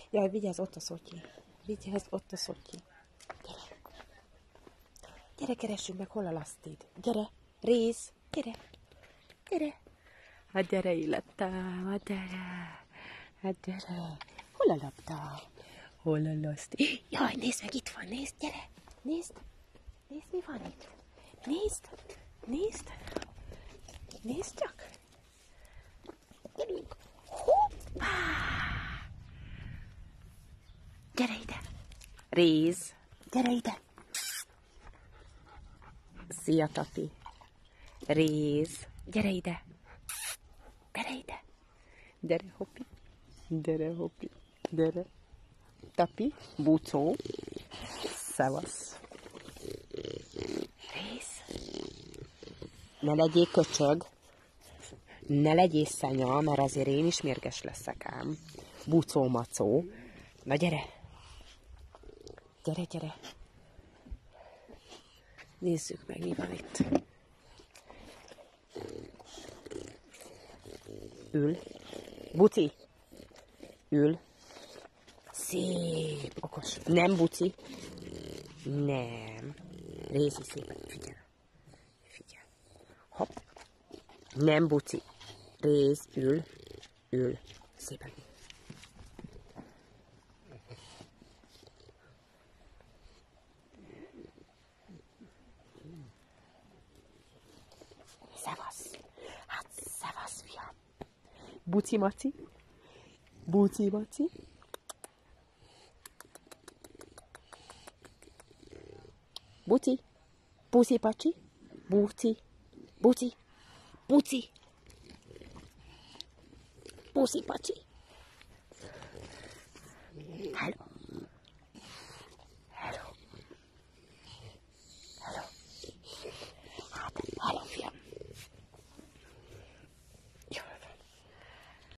Jaj, vigyázz, ott a Szotyi. Vigyázz, ott a Szotyi. Gyere. Gyere, keressünk meg, hol a Lasztid. Gyere, Réz, gyere. Gyere. Hát gyere, élettem, hát gyere. Hát gyere. Hol a labda? Hol a Laszti? Jaj, nézd meg, itt van, nézd, gyere. Nézd. Nézd, mi van itt. Nézd. Nézd. Nézd csak. Gyerünk. Hoppá. Gyere ide. Réz. Gyere ide. Szia, Tapi. Réz. Gyere ide. Gyere ide. Gyere, Hoppi. Gyere, Hoppi. Gyere. Tapi. Bucó. Szevasz. Réz. Ne legyél köcsög. Ne legyél szenya, mert azért én is mérges leszek ám. Bucó-macó. Na gyere. Gyere, gyere. Nézzük meg, mi van itt. Ül. Buci. Ül. Szép. Okos. Nem, Buci. Nem. Rézi szépen. Figyelj. Figyelj. Hopp. Nem, Buci. Réz. Ül. Ül. Szépen. Szevasz. Hát szevasz, fiam. Buci-maci. Buci-maci. Buci. Puszi-pacsi. Buci. Buci. Buci. Puszi-pacsi. Hello.